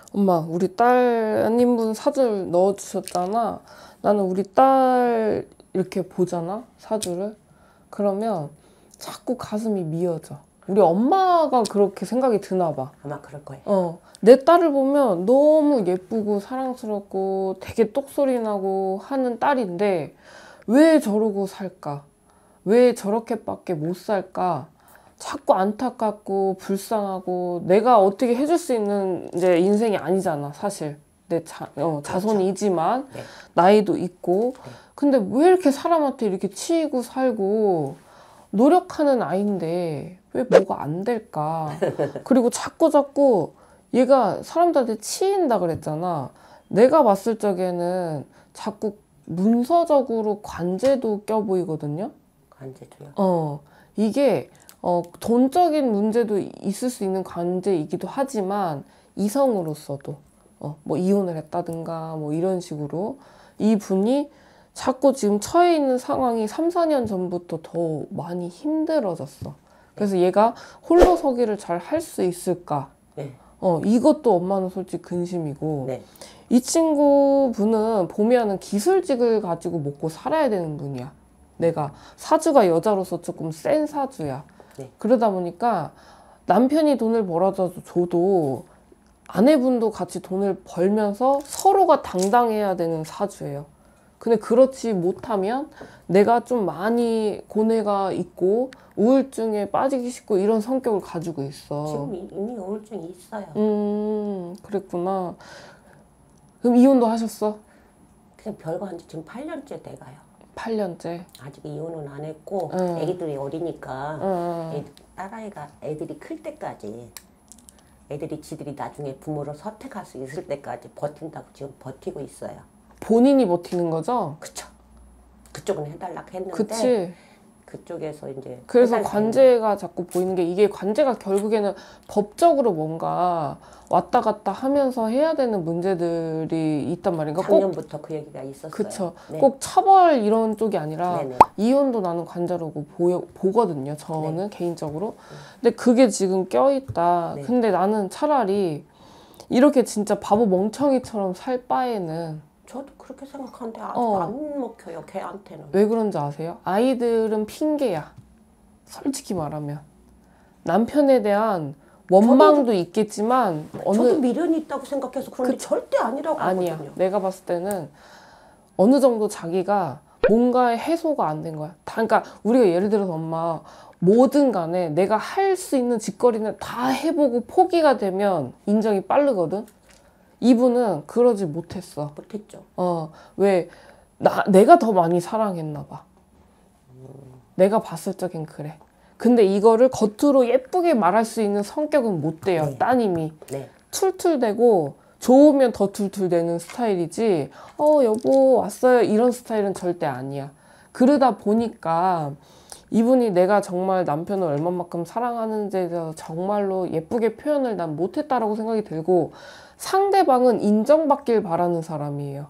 엄마, 우리 따님분 사주를 넣어주셨잖아. 나는 우리 딸 이렇게 보잖아, 사주를. 그러면 자꾸 가슴이 미어져. 우리 엄마가 그렇게 생각이 드나 봐. 아마 그럴 거예요. 내 딸을 보면 너무 예쁘고 사랑스럽고 되게 똑소리 나고 하는 딸인데 왜 저러고 살까? 왜 저렇게밖에 못 살까? 자꾸 안타깝고 불쌍하고 내가 어떻게 해줄 수 있는 이제 인생이 아니잖아, 사실. 내 자손이지만 네. 나이도 있고. 네. 근데 왜 이렇게 사람한테 이렇게 치이고 살고 노력하는 아이인데 왜 뭐가 안 될까? 그리고 자꾸 얘가 사람들한테 치인다 그랬잖아. 내가 봤을 적에는 자꾸 문서적으로 관제도 껴 보이거든요. 관제도요? 이게 돈적인 문제도 있을 수 있는 관제이기도 하지만 이성으로서도 뭐 이혼을 했다든가 뭐 이런 식으로 이분이 자꾸 지금 처해 있는 상황이 3, 4년 전부터 더 많이 힘들어졌어. 그래서 얘가 홀로 서기를 잘 할 수 있을까? 네. 이것도 엄마는 솔직히 근심이고. 네. 이 친구분은 보면은 기술직을 가지고 먹고 살아야 되는 분이야. 내가 사주가 여자로서 조금 센 사주야. 네. 그러다 보니까 남편이 돈을 벌어줘도 아내분도 같이 돈을 벌면서 서로가 당당해야 되는 사주예요. 근데 그렇지 못하면 내가 좀 많이 고뇌가 있고 우울증에 빠지기 쉽고 이런 성격을 가지고 있어. 지금 이미 우울증이 있어요. 그랬구나. 그럼 이혼도 하셨어? 그냥 별거 한지 지금 8년째 돼가요. 8년째? 아직 이혼은 안 했고 응. 애기들이 어리니까 응. 딸아이가 애들이 클 때까지 애들이 지들이 나중에 부모를 선택할 수 있을 때까지 버틴다고 지금 버티고 있어요. 본인이 버티는 거죠? 그쵸. 그쪽은 해달라고 했는데 그치. 그쪽에서 이제 그래서 관제가 자꾸 보이는 게 이게 관제가 결국에는 법적으로 뭔가 왔다 갔다 하면서 해야 되는 문제들이 있단 말인가? 작년부터 그 얘기가 있었어요. 그쵸. 네. 꼭 처벌 이런 쪽이 아니라 네네. 이혼도 나는 관자라고 보거든요. 저는 네. 개인적으로. 근데 그게 지금 껴있다. 네. 근데 나는 차라리 이렇게 진짜 바보 멍청이처럼 살 바에는 저도 그렇게 생각하는데 아직 안 먹혀요, 걔한테는. 왜 그런지 아세요? 아이들은 핑계야. 솔직히 말하면. 남편에 대한 원망도 있겠지만 저도 미련이 있다고 생각해서 그런데 절대 아니라고 아니야. 하거든요. 내가 봤을 때는 어느 정도 자기가 뭔가의 해소가 안 된 거야. 그러니까 우리가 예를 들어서 엄마 뭐든 간에 내가 할 수 있는 짓거리는 다 해보고 포기가 되면 인정이 빠르거든. 이분은 그러지 못했어. 못했죠. 왜 내가 더 많이 사랑했나 봐. 내가 봤을 적엔 그래. 근데 이거를 겉으로 예쁘게 말할 수 있는 성격은 못 돼요. 네. 따님이. 네. 툴툴대고 좋으면 더 툴툴대는 스타일이지 여보 왔어요 이런 스타일은 절대 아니야. 그러다 보니까 이분이 내가 정말 남편을 얼마만큼 사랑하는지에 대해서 정말로 예쁘게 표현을 난 못했다라고 생각이 들고 상대방은 인정받길 바라는 사람이에요.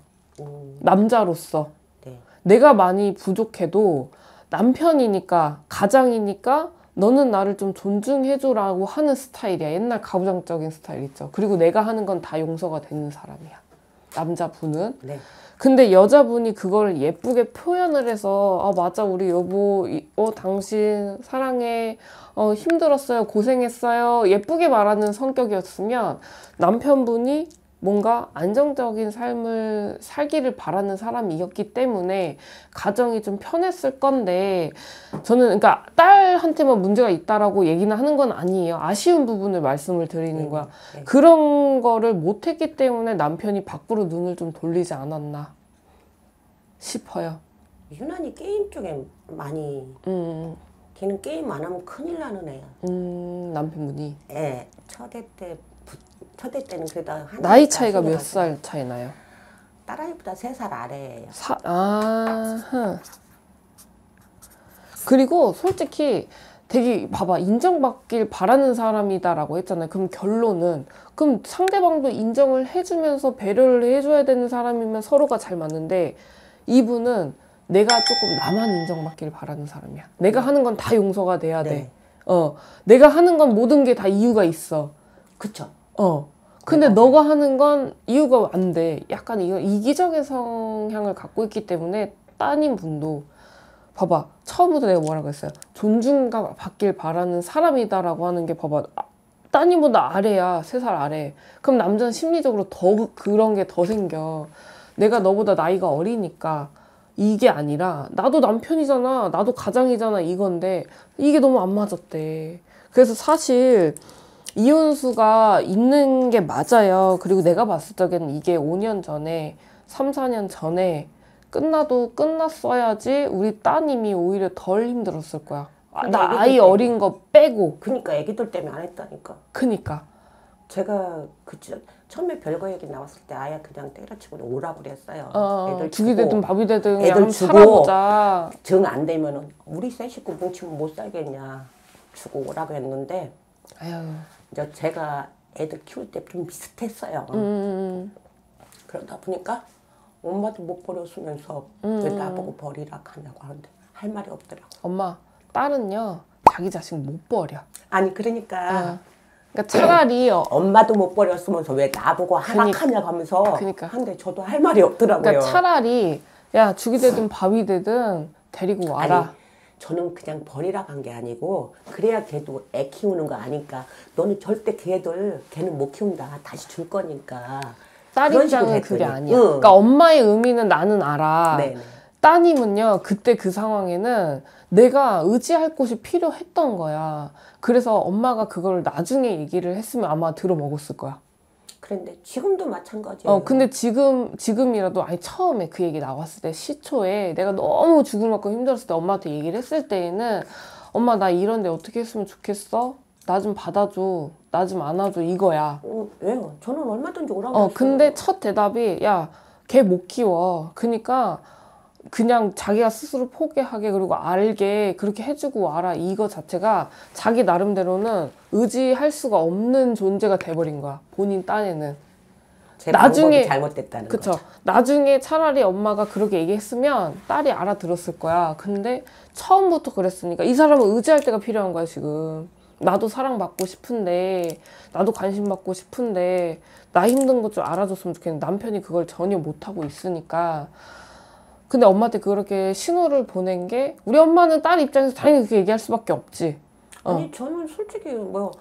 남자로서. 네. 내가 많이 부족해도 남편이니까 가장이니까 너는 나를 좀 존중해줘라고 하는 스타일이야. 옛날 가부장적인 스타일 있죠. 그리고 내가 하는 건 다 용서가 되는 사람이야. 남자분은. 네. 근데 여자분이 그걸 예쁘게 표현을 해서 맞아 우리 여보 당신 사랑해 힘들었어요 고생했어요 예쁘게 말하는 성격이었으면 남편분이 뭔가 안정적인 삶을 살기를 바라는 사람이었기 때문에 가정이 좀 편했을 건데 저는 그러니까 딸한테만 문제가 있다라고 얘기는 하는 건 아니에요. 아쉬운 부분을 말씀을 드리는 거야. 네. 그런 거를 못했기 때문에 남편이 밖으로 눈을 좀 돌리지 않았나 싶어요. 유난히 게임 쪽에 많이 걔는 게임 안 하면 큰일 나는 애야. 남편분이. 네. 첫애 때는 그래도 한 나이 차이가 몇 살 차이 나요? 딸아이보다 3살 아래예요. 그리고 솔직히 되게 봐봐 인정받길 바라는 사람이다라고 했잖아요. 그럼 결론은 그럼 상대방도 인정을 해주면서 배려를 해줘야 되는 사람이면 서로가 잘 맞는데 이분은 내가 조금 나만 인정받길 바라는 사람이야. 내가 하는 건 다 용서가 돼야 돼. 내가 하는 건 모든 게 다 이유가 있어. 그쵸. 근데 너가 하는 건 이유가 안 돼. 약간 이거 이기적인 성향을 갖고 있기 때문에 따님 분도 봐봐. 처음부터 내가 뭐라고 했어요? 존중가 받길 바라는 사람이다라고 하는 게 봐봐. 따님보다 아래야. 3살 아래. 그럼 남자는 심리적으로 더 그런 게 더 생겨. 내가 너보다 나이가 어리니까 이게 아니라 나도 남편이잖아. 나도 가장이잖아. 이건데 이게 너무 안 맞았대. 그래서 사실 이혼수가 있는 게 맞아요. 그리고 내가 봤을 적에는 이게 5년 전에 3, 4년 전에 끝나도 끝났어야지 우리 따님이 오히려 덜 힘들었을 거야. 나 아이 어린 거 빼고. 그니까 애기들 때문에 안 했다니까. 그니까. 제가 처음에 별거 얘기 나왔을 때 아예 그냥 때려치고 오라고 그랬어요. 애들 죽이 되든 밥이 되든 애들 그냥 주고 살아보자. 정 안 되면은 우리 세 식구 뭉치면 못 살겠냐 주고 오라고 했는데 아유. 이제 제가 애들 키울 때 좀 비슷했어요. 그러다 보니까 엄마도 못 버렸으면서 왜 나보고 버리라 하냐고 하는데 할 말이 없더라고. 엄마, 딸은요 자기 자식 못 버려. 아니 그러니까 그러니까 차라리 엄마도 못 버렸으면서 왜 나보고 하락하냐고 하면서 그러니까. 한데 저도 할 말이 없더라고요. 그러니까 차라리 야 죽이 되든 밥이 되든 데리고 와라. 아니, 저는 그냥 버리라고 한 게 아니고 그래야 걔도 애 키우는 거 아니까 너는 절대 걔는 못 키운다. 다시 줄 거니까. 딸 그런 입장은 식으로 그게 했더니, 아니야. 그러니까 엄마의 의미는 나는 알아. 네네. 따님은요 그때 그 상황에는 내가 의지할 곳이 필요했던 거야. 그래서 엄마가 그걸 나중에 얘기를 했으면 아마 들어먹었을 거야. 그런데 지금도 마찬가지예요. 근데 지금이라도 아니 처음에 그 얘기 나왔을 때 시초에 내가 너무 죽을 만큼 힘들었을 때 엄마한테 얘기를 했을 때에는 엄마 나 이런데 어떻게 했으면 좋겠어? 나 좀 받아줘. 나 좀 안아줘. 이거야. 왜요? 저는 얼마든지 오라고 했어요. 근데 첫 대답이 야, 걔 못 키워. 그러니까 그냥 자기가 스스로 포기하게 그리고 알게 그렇게 해주고 와라. 이거 자체가 자기 나름대로는 의지할 수가 없는 존재가 돼버린 거야. 본인 딴에는. 제 나중에 방법이 잘못됐다는 그쵸. 거죠. 나중에 차라리 엄마가 그렇게 얘기했으면 딸이 알아들었을 거야. 근데 처음부터 그랬으니까 이 사람은 의지할 때가 필요한 거야 지금. 나도 사랑받고 싶은데 나도 관심 받고 싶은데 나 힘든 것 좀 알아줬으면 좋겠는데 남편이 그걸 전혀 못하고 있으니까. 근데 엄마한테 그렇게 신호를 보낸 게 우리 엄마는 딸 입장에서 당연히 그렇게 얘기할 수밖에 없지. 아니 저는 솔직히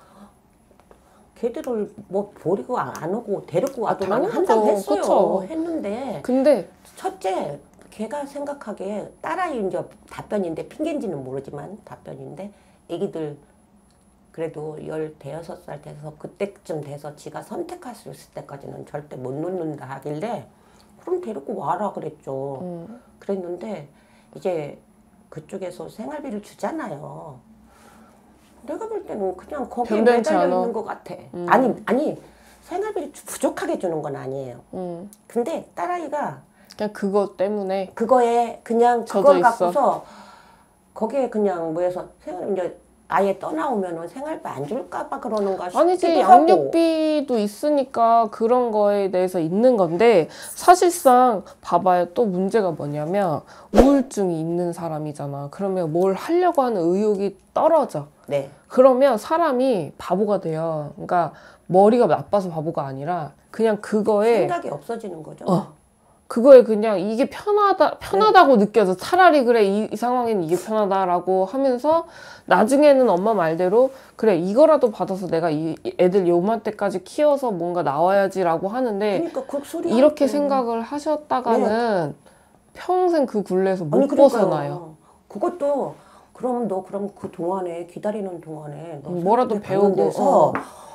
걔들을 버리고 안 오고 데리고 와도 나는 한다고 했어요. 그쵸. 했는데 근데 첫째 걔가 생각하기에 딸아이 이제 답변인데 핑계인지는 모르지만 답변인데 애기들 그래도 15살 돼서 그때쯤 돼서 지가 선택할 수 있을 때까지는 절대 못 놓는다 하길래 그럼 데리고 와라 그랬죠. 그랬는데 이제 그쪽에서 생활비를 주잖아요. 내가 볼 때는 그냥 거기에 매달려 있는 것 같아. 아니 생활비를 부족하게 주는 건 아니에요. 근데 딸아이가 그냥 그거 때문에 그거에 그냥 젖어 그걸 있어. 갖고서 거기에 그냥 뭐해서 이제 아예 떠나오면은 생활비 안 줄까봐 그러는가 싶기도 아니지 하고. 양육비도 있으니까 그런 거에 대해서 있는 건데 사실상 봐봐요. 또 문제가 뭐냐면 우울증이 있는 사람이잖아. 그러면 뭘 하려고 하는 의욕이 떨어져. 네. 그러면 사람이 바보가 돼요. 그러니까 머리가 나빠서 바보가 아니라 그냥 그거에 생각이 없어지는 거죠. 그거에 그냥 이게 편하다고 느껴져. 차라리 그래 이 상황에는 이게 편하다라고 하면서 나중에는 엄마 말대로 그래 이거라도 받아서 내가 이 애들 요맘때까지 키워서 뭔가 나와야지라고 하는데 그러니까 그 소리 이렇게 생각을 하셨다가는 평생 그 굴레에서 못 아니, 그러니까요. 벗어나요. 그것도 그럼 그 동안에 기다리는 동안에 너 뭐라도 배우고 데서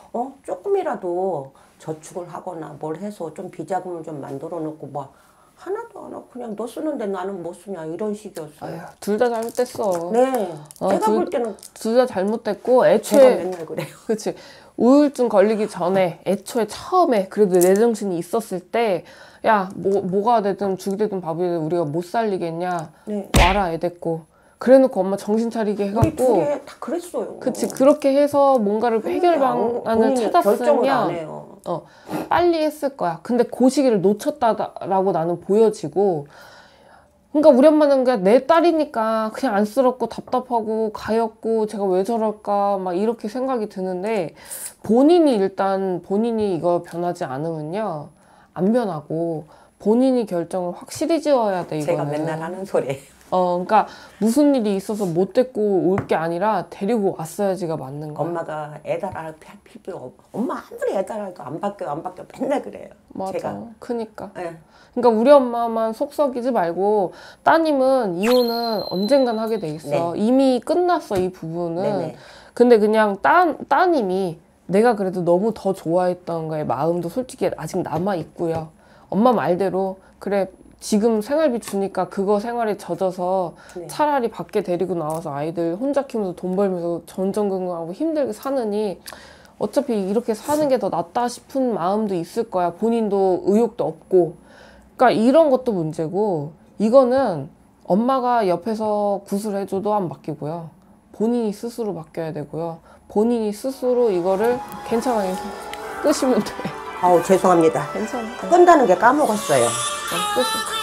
조금이라도 저축을 하거나 뭘 해서 좀 비자금을 좀 만들어 놓고 하나도 안 하고 그냥 너 쓰는데 나는 못 쓰냐 이런 식이었어요. 둘 다 잘못됐어. 네. 제가 볼 때는 둘 다 잘못됐고 제가 애초에 맨날 그래요. 그치. 우울증 걸리기 전에 애초에 처음에 그래도 내 정신이 있었을 때 야 뭐가 되든 죽이 되든 밥이 되든 우리가 못 살리겠냐. 네. 와라 애 데리고. 그래놓고 엄마 정신 차리게 우리 해갖고 둘이 다 그랬어요. 그치. 그렇게 해서 뭔가를 해결 방안을 결정을 안 찾았으면 해요. 빨리 했을 거야. 근데 그 시기를 놓쳤다라고 나는 보여지고 그러니까 우리 엄마는 그냥 내 딸이니까 그냥 안쓰럽고 답답하고 가엾고 제가 왜 저럴까 막 이렇게 생각이 드는데 본인이 일단 본인이 이거 변하지 않으면요 안 변하고 본인이 결정을 확실히 지어야 돼 이거는. 제가 맨날 하는 소리예요. 그러니까 무슨 일이 있어서 못 데리고 올 게 아니라 데리고 왔어야지가 맞는 거야. 엄마가 애달아 필요 엄마 아무리 애달아도 안 바뀌어 맨날 그래요. 맞아. 제가. 그니까. 예. 그러니까 우리 엄마만 속 썩이지 말고 따님은 이혼은 언젠간 하게 돼 있어. 네. 이미 끝났어 이 부분은. 네네. 근데 그냥 따님이 내가 그래도 너무 더 좋아했던 거에 마음도 솔직히 아직 남아 있고요. 엄마 말대로 그래 지금 생활비 주니까 그거 생활에 젖어서 네. 차라리 밖에 데리고 나와서 아이들 혼자 키우면서 돈 벌면서 전전긍긍하고 힘들게 사느니 어차피 이렇게 사는 게 더 낫다 싶은 마음도 있을 거야. 본인도 의욕도 없고. 그러니까 이런 것도 문제고 이거는 엄마가 옆에서 구슬해줘도 안 바뀌고요. 본인이 스스로 바뀌어야 되고요. 본인이 스스로 이거를 괜찮아 끄시면 돼. 아우 죄송합니다. 괜찮아. 끈다는 게 까먹었어요. 끄시.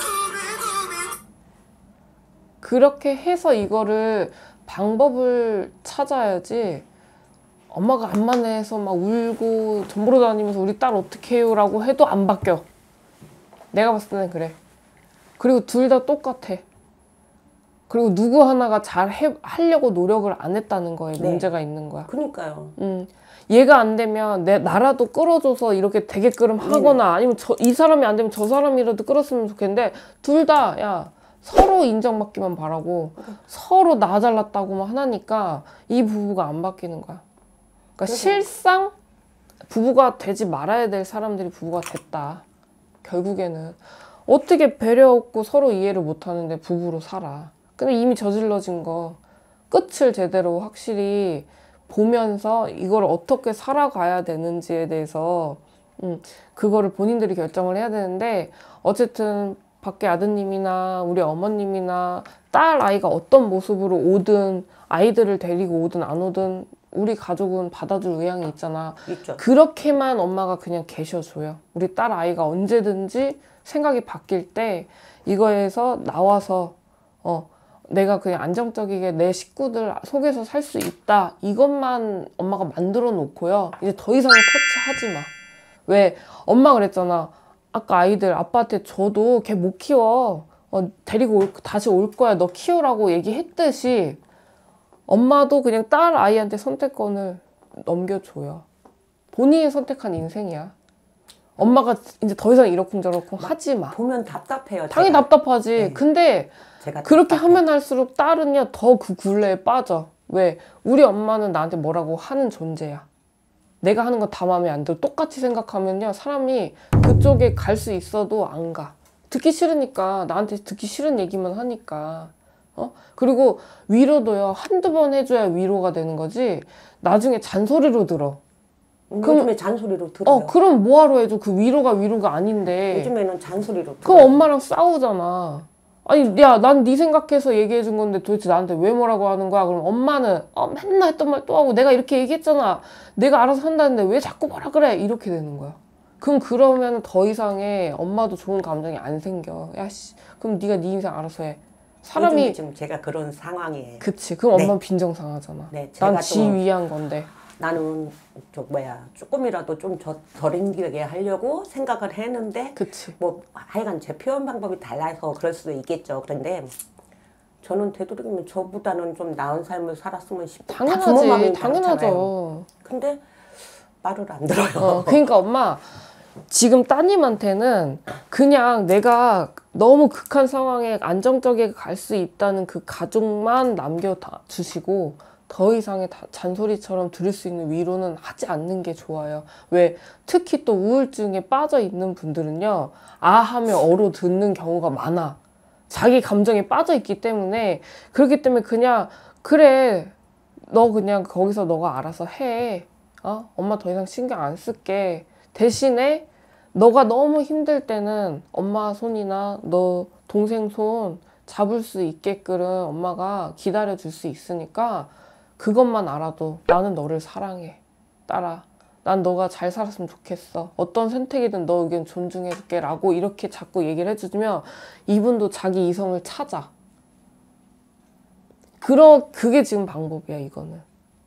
그렇게 해서 이거를 방법을 찾아야지 엄마가 암만해서 막 울고 돈 벌어 다니면서 우리 딸 어떻게 해요? 라고 해도 안 바뀌어. 내가 봤을 때는 그래. 그리고 둘 다 똑같아. 그리고 누구 하나가 하려고 노력을 안 했다는 거에 네. 문제가 있는 거야. 그러니까요. 얘가 안 되면 나라도 끌어줘서 이렇게 되게끔 하거나 아니면 이 사람이 안 되면 저 사람이라도 끌었으면 좋겠는데 둘 다 야 서로 인정받기만 바라고 서로 나 잘났다고만 하니까 이 부부가 안 바뀌는 거야. 그러니까 실상 부부가 되지 말아야 될 사람들이 부부가 됐다. 결국에는 어떻게 배려 없고 서로 이해를 못 하는데 부부로 살아. 근데 이미 저질러진 거 끝을 제대로 확실히 보면서 이걸 어떻게 살아가야 되는지에 대해서 그거를 본인들이 결정을 해야 되는데 어쨌든 밖에 아드님이나 우리 어머님이나 딸 아이가 어떤 모습으로 오든 아이들을 데리고 오든 안 오든 우리 가족은 받아줄 의향이 있잖아. 있죠. 그렇게만 엄마가 그냥 계셔줘요. 우리 딸 아이가 언제든지 생각이 바뀔 때 이거에서 나와서 내가 그냥 안정적이게 내 식구들 속에서 살 수 있다. 이것만 엄마가 만들어 놓고요. 이제 더 이상의 터치하지 마. 왜? 엄마 그랬잖아. 아까 아이들 아빠한테 줘도 걔 못 키워. 데리고 다시 올 거야. 너 키우라고 얘기했듯이 엄마도 그냥 딸 아이한테 선택권을 넘겨줘요. 본인이 선택한 인생이야. 엄마가 이제 더 이상 이러쿵저러쿵 하지 마. 보면 답답해요. 당연히 제가. 답답하지. 네. 근데 제가 그렇게 답답해요. 하면 할수록 딸은요 더 그 굴레에 빠져. 왜? 우리 엄마는 나한테 뭐라고 하는 존재야. 내가 하는 거 다 마음에 안 들어. 똑같이 생각하면요 사람이 그쪽에 갈 수 있어도 안 가. 듣기 싫으니까 나한테 듣기 싫은 얘기만 하니까. 그리고 위로도요 한두 번 해줘야 위로가 되는 거지 나중에 잔소리로 들어. 요즘에 잔소리로 들어요. 그럼 뭐하러 해줘. 그 위로가 아닌데. 요즘에는 잔소리로 들어요. 그럼 엄마랑 싸우잖아. 아니 야 난 네 생각해서 얘기해 준 건데 도대체 나한테 왜 뭐라고 하는 거야. 그럼 엄마는 맨날 했던 말 또 하고 내가 이렇게 얘기했잖아. 내가 알아서 한다는데 왜 자꾸 뭐라 그래. 이렇게 되는 거야. 그러면 더 이상의 엄마도 좋은 감정이 안 생겨. 야씨 그럼 네가 네 인생 알아서 해. 사람이 지금 제가 그런 상황이에요. 그치. 그럼 네. 엄마는 빈정상하잖아. 네, 난 제가 지 좀- 위한 건데. 나는 조금이라도 좀 덜 힘들게 하려고 생각을 했는데 그치. 뭐 하여간 제 표현 방법이 달라서 그럴 수도 있겠죠. 그런데 저는 되도록이면 저보다는 좀 나은 삶을 살았으면 싶다. 다 부모 마음이 당연하지. 다르잖아요. 당연하죠. 근데 말을 안 들어요. 그러니까 엄마 지금 따님한테는 그냥 내가 너무 극한 상황에 안정적이게 갈 수 있다는 그 가족만 남겨주시고 더 이상의 잔소리처럼 들을 수 있는 위로는 하지 않는 게 좋아요. 왜? 특히 또 우울증에 빠져 있는 분들은요. 아 하면 어로 듣는 경우가 많아. 자기 감정에 빠져 있기 때문에 그렇기 때문에 그냥 그래 너 그냥 거기서 너가 알아서 해. 엄마 더 이상 신경 안 쓸게. 대신에 너가 너무 힘들 때는 엄마 손이나 너 동생 손 잡을 수 있게끔 엄마가 기다려 줄 수 있으니까 그것만 알아도 나는 너를 사랑해. 딸아. 난 너가 잘 살았으면 좋겠어. 어떤 선택이든 너 의견 존중해줄게 라고 이렇게 자꾸 얘기를 해주면 이분도 자기 이성을 찾아. 그게 지금 방법이야, 이거는.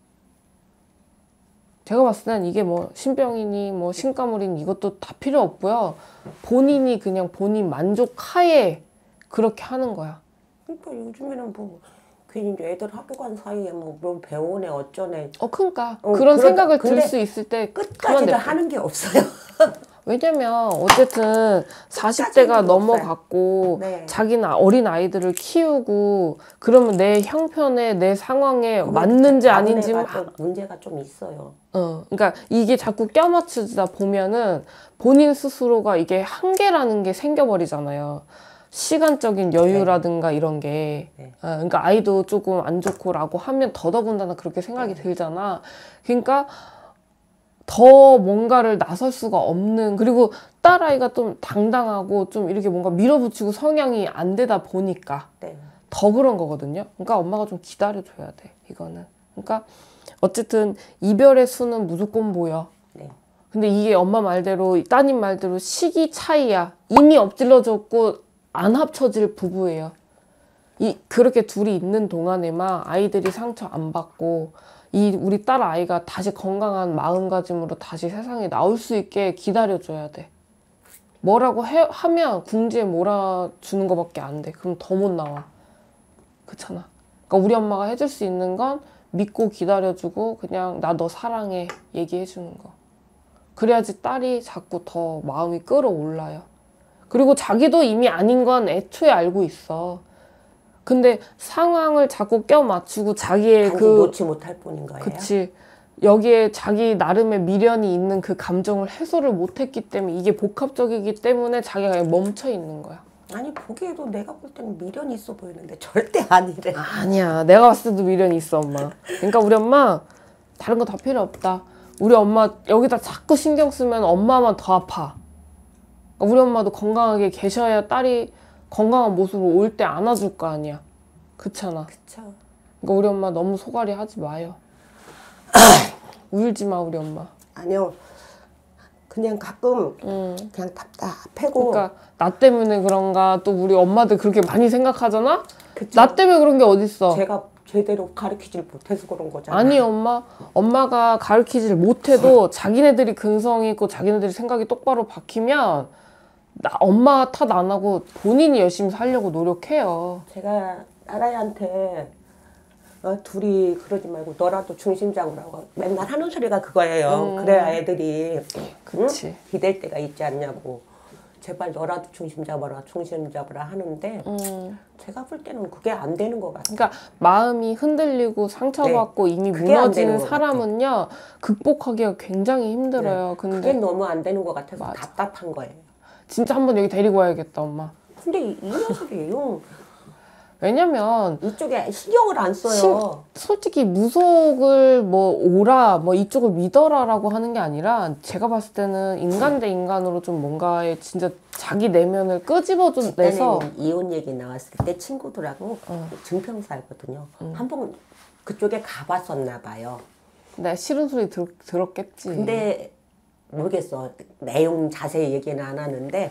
제가 봤을 땐 이게 뭐 신병이니 뭐 신가물이니 이것도 다 필요 없고요. 본인이 그냥 본인 만족하에 그렇게 하는 거야. 그러니까 요즘에는 뭐 괜히 애들 학교 간 사이에 뭐 배우네 어쩌네. 그러니까 그런 생각을 들 근데 수 있을 때 끝까지도 하는 게 없어요. 왜냐면 어쨌든 40대가 넘어갔고 네. 자기는 어린 아이들을 키우고 그러면 내 형편에 내 상황에 맞는지 아닌지 문제가 좀 있어요. 그러니까 이게 자꾸 껴맞추다 보면은 본인 스스로가 이게 한계라는 게 생겨버리잖아요. 시간적인 여유라든가 이런 게. 네. 그러니까 아이도 조금 안 좋고라고 하면 더더군다나 그렇게 생각이 들잖아. 그러니까 더 뭔가를 나설 수가 없는, 그리고 딸아이가 좀 당당하고 좀 이렇게 뭔가 밀어붙이고 성향이 안 되다 보니까 네. 더 그런 거거든요. 그러니까 엄마가 좀 기다려줘야 돼, 이거는. 그러니까 어쨌든 이별의 수는 무조건 보여. 네. 근데 이게 엄마 말대로, 따님 말대로 시기 차이야. 이미 엎질러졌고 안 합쳐질 부부예요. 그렇게 둘이 있는 동안에만 아이들이 상처 안 받고 우리 딸 아이가 다시 건강한 마음가짐으로 다시 세상에 나올 수 있게 기다려줘야 돼. 뭐라고 하면 궁지에 몰아주는 거밖에 안 돼. 그럼 더 못 나와. 그렇잖아. 그러니까 우리 엄마가 해줄 수 있는 건 믿고 기다려주고 그냥 나 너 사랑해 얘기해주는 거. 그래야지 딸이 자꾸 더 마음이 끌어올라요. 그리고 자기도 이미 아닌 건 애초에 알고 있어. 근데 상황을 자꾸 껴맞추고 자기의 단지 놓지 못할 뿐인 거예요. 그치. 여기에 자기 나름의 미련이 있는 그 감정을 해소를 못했기 때문에 이게 복합적이기 때문에 자기가 그냥 멈춰 있는 거야. 아니 보기에도 내가 볼 때는 미련이 있어 보이는데 절대 아니래. 아니야. 내가 봤을 때도 미련이 있어, 엄마. 그러니까 우리 엄마 다른 거 다 필요 없다. 우리 엄마 여기다 자꾸 신경 쓰면 엄마만 더 아파. 그러니까 우리 엄마도 건강하게 계셔야 딸이 건강한 모습으로 올 때 안아줄 거 아니야. 그렇잖아. 그쵸. 그러니까 우리 엄마 너무 소갈이 하지 마요. 울지 마, 우리 엄마. 아니요. 그냥 가끔 그냥 답답하고. 그러니까 나 때문에 그런가. 또 우리 엄마들 그렇게 많이 생각하잖아? 그쵸? 나 때문에 그런 게 어딨어. 제가 제대로 가르치질 못해서 그런 거잖아요. 아니, 엄마가 가르치질 못해도 자기네들이 근성이 있고 자기네들이 생각이 똑바로 박히면 엄마 탓 안 하고 본인이 열심히 살려고 노력해요. 제가 딸아이한테 둘이 그러지 말고 너라도 중심 잡으라고 맨날 하는 소리가 그거예요. 그래야 애들이 그치. 응? 기댈 때가 있지 않냐고. 제발 너라도 중심 잡아라 하는데 제가 볼 때는 그게 안 되는 것 같아요. 그러니까 마음이 흔들리고 상처받고 이미 그게 안 무너진 되는 것 사람은요 극복하기가 굉장히 힘들어요. 그게 근데 너무 안 되는 것 같아서 맞아. 답답한 거예요. 진짜 한번 여기 데리고 와야겠다, 엄마. 근데 이 녀석이 왜냐면 이쪽에 신경을 안 써요. 솔직히 무속을 뭐 오라 뭐 이쪽을 믿어라라고 하는 게 아니라 제가 봤을 때는 인간 대 인간으로 좀 뭔가에 진짜 자기 내면을 끄집어내서 이혼 얘기 나왔을 때 친구들하고 증평사거든요. 한번 그쪽에 가봤었나 봐요. 내가 싫은 소리 들었겠지. 근데 모르겠어. 내용 자세히 얘기는 안 하는데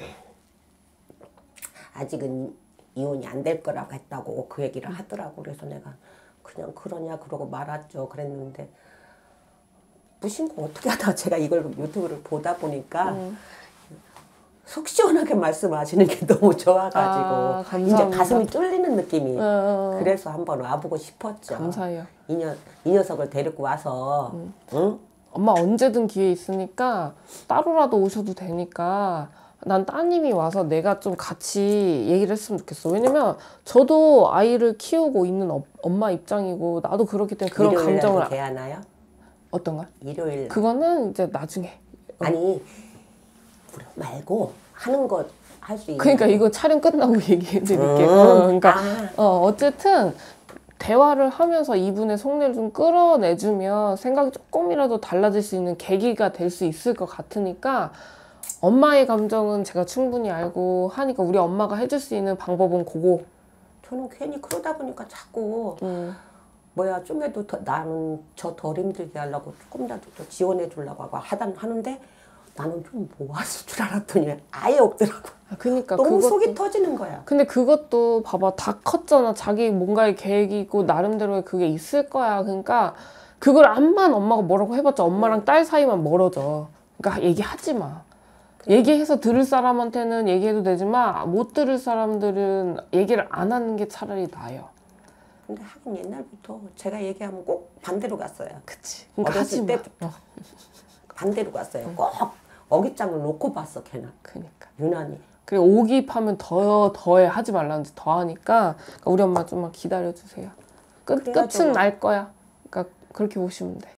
아직은 이혼이 안 될 거라고 했다고 그 얘기를 하더라고. 그래서 내가 그냥 그러냐 그러고 말았죠. 그랬는데 무심코 어떻게 하다가 제가 이걸 유튜브를 보다 보니까 속 시원하게 말씀하시는 게 너무 좋아가지고 이제 가슴이 뚫리는 느낌이 그래서 한번 와보고 싶었죠. 감사해요. 이 녀석을 데리고 와서 응? 엄마 언제든 기회 있으니까 따로라도 오셔도 되니까 난 따님이 와서 내가 좀 같이 얘기를 했으면 좋겠어. 왜냐면 저도 아이를 키우고 있는 엄마 입장이고 나도 그렇기 때문에 그런 감정을 대하나요? 어떤 걸? 일요일 그거는 이제 나중에. 아니 말고 하는 것 할 수 있는 그러니까 이거 촬영 끝나고 얘기해 드릴게. 그러니까 어쨌든 대화를 하면서 이분의 속내를 좀 끌어내주면 생각이 조금이라도 달라질 수 있는 계기가 될 수 있을 것 같으니까 엄마의 감정은 제가 충분히 알고 하니까 우리 엄마가 해줄 수 있는 방법은 그거. 저는 괜히 그러다 보니까 자꾸 뭐야 좀에도 나는 저 덜 힘들게 하려고 조금이라도 더 지원해 주려고 하고 하는데 나는 좀 모았을 줄 알았더니 아예 없더라고. 그러니까 너무 그것도, 속이 터지는 거야. 근데 그것도 봐봐 다 컸잖아. 자기 뭔가의 계획이 있고 나름대로의 그게 있을 거야. 그러니까 그걸 암만 엄마가 뭐라고 해봤자 엄마랑 딸 사이만 멀어져. 그러니까 얘기하지 마. 얘기해서 들을 사람한테는 얘기해도 되지만 못 들을 사람들은 얘기를 안 하는 게 차라리 나아요. 근데 하긴 옛날부터 제가 얘기하면 꼭 반대로 갔어요. 그치. 그러니까 하지 어렸을 마. 때부터 반대로 갔어요. 꼭 어깃장을 놓고 봤어 걔는. 그러니까. 유난히. 그래 오기하면 더해 하지 말라는 듯 더 하니까 우리 엄마 좀만 기다려 주세요. 끝은 그래가지고 날 거야. 그러니까 그렇게 보시면 돼.